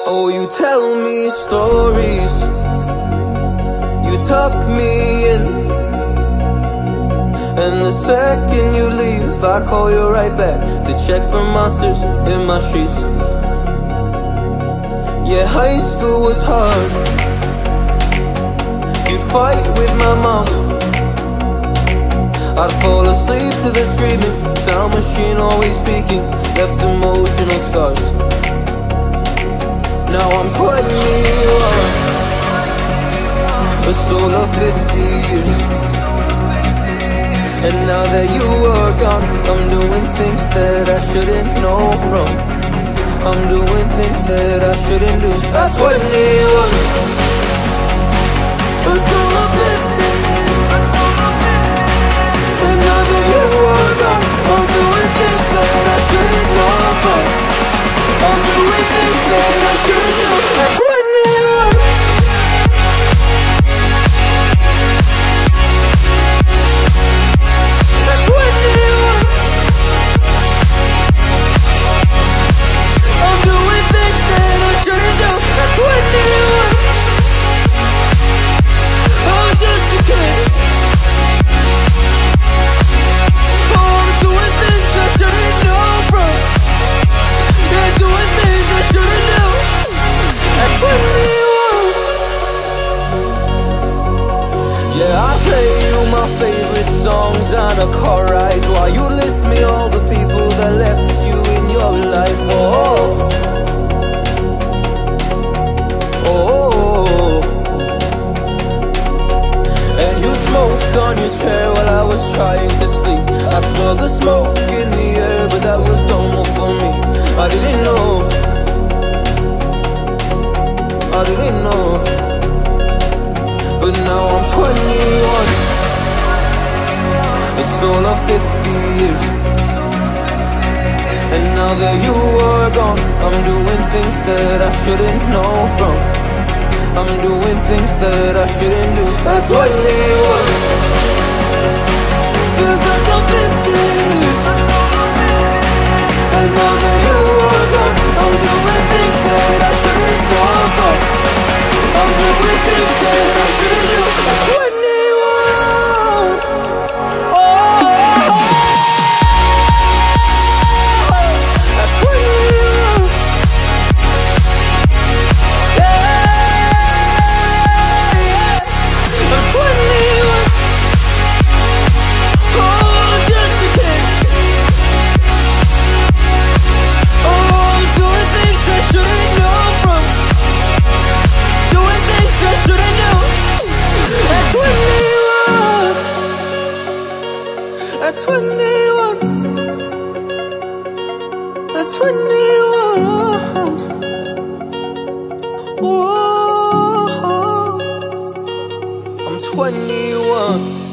Oh, you tell me stories, you tuck me in, and the second you leave, I call you right back to check for monsters in my streets. Yeah, high school was hard. You'd fight with my mom, I'd fall asleep to the screaming, sound machine always speaking, left emotional scars. Now I'm 21, a soul of 50 years. And now that you are gone, I'm doing things that I shouldn't know from. I'm doing things that I shouldn't do. At 21, a soul of 50 years. And now that you are gone, I'm doing things that I shouldn't know from. I'm doing things that I shouldn't do. At 21. At 21. I'm doing things that I shouldn't do. At 21. I'm just a kid. Oh, I'm doing things I shouldn't know from. Yeah, doing things I shouldn't do. At 21. Yeah, I play you my favorite songs on a car ride while you list me all the people that left you in your life. Oh, oh, and you smoke on your chair while I was trying to sleep. I smell the smoke in the air, but that was normal for me. I didn't know, I didn't know. But now I'm 21, a soul of 50 years. And now that you are gone, I'm doing things that I shouldn't know from. I'm doing things that I shouldn't do. At 21, feels like I'm 50s. And now that you are gone, I'm doing things that I shouldn't know from. I'm doing things that I shouldn't do. At 21. Oh, at 21. Yeah, I'm 21. Oh, I'm just a kid. Oh, I'm doing things I shouldn't know from. Doing things I shouldn't know. At 21. At 21. At 21. Oh, I'm 21.